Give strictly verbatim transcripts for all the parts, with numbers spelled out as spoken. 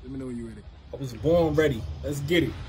Let me know when you're ready. I was born ready. Let's get it.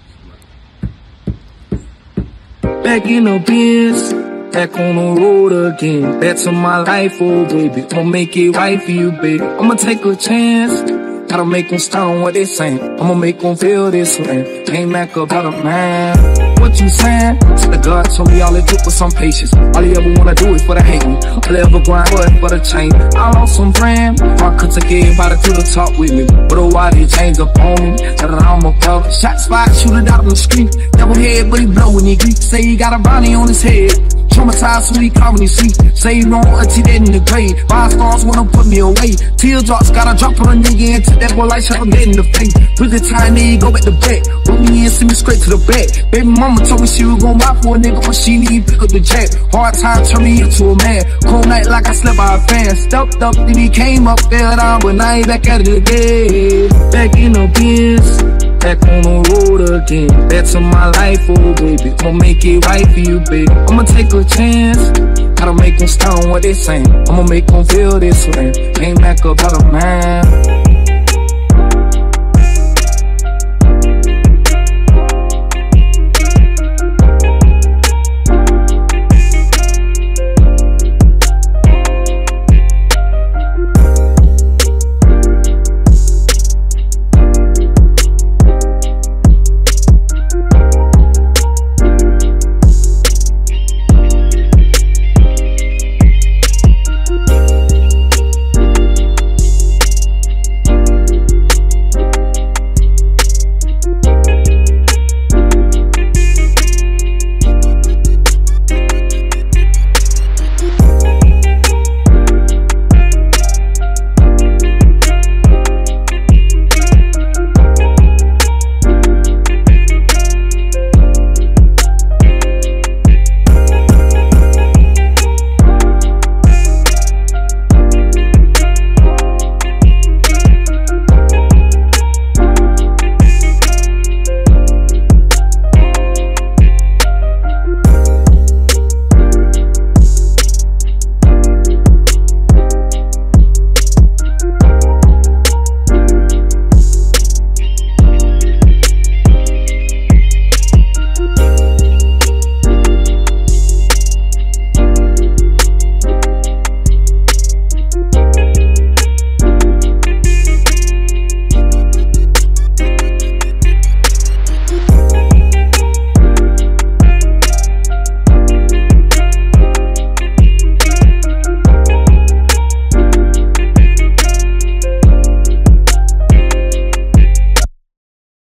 Back in the Benz, back on the road again. Back to my life, oh baby. I'ma make it right for you, baby. I'ma take a chance. Gotta make them stone what they saying. I'ma make them feel this way. Ain't back about a man. What you saying? To the God told me all it took was some patience. All you ever wanna do is for the hating. All you ever grind for is for the change. I lost some friends. I could take everybody to the top with me. But oh, why they change up on me? That I'm above. Shot spot, shoot it out on the street. Double head, but he blow when he Greek. Say he got a bounty on his head. Traumatized, so he call when he sleep. Say he wrong, until dead in the grave. Five stars wanna put me away. Teardrops gotta drop on a nigga and take that boy like shot him dead in the face. With the time, then he go back to bed. Put me in, send me straight to the bed. Baby mama told me she was gon' ride for a nigga, but she need pick up the jack. Hard time turn me into a man. Cold night like I slept by a fan. Stepped up, then he came up, fell down, but now he back at it again. Back in the Benz, back on the road again. Back to my life, oh baby. I'ma make it right for you, baby. I'ma take a chance. Gotta make them stone what they saying. I'ma make them feel this way. Ain't back about a man.